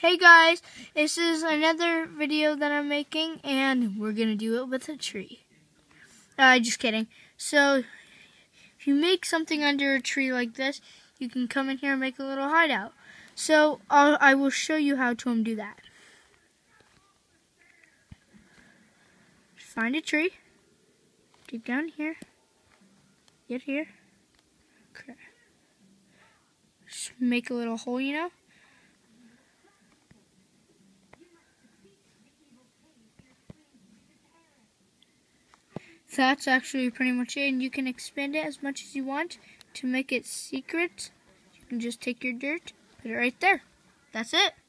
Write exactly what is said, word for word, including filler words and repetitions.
Hey guys, this is another video that I'm making, and we're gonna do it with a tree. Uh, just kidding. So, if you make something under a tree like this, you can come in here and make a little hideout. So, I'll, I will show you how to do that. Find a tree, get down here, get here, just make a little hole, you know. That's actually pretty much it, and you can expand it as much as you want to make it secret. You can just take your dirt, put it right there. That's it.